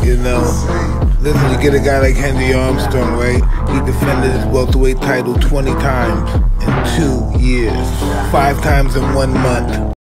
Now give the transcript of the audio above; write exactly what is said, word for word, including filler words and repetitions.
You know, listen, you get a guy like Henry Armstrong, right? He defended his welterweight title twenty times in two years, five times in one month.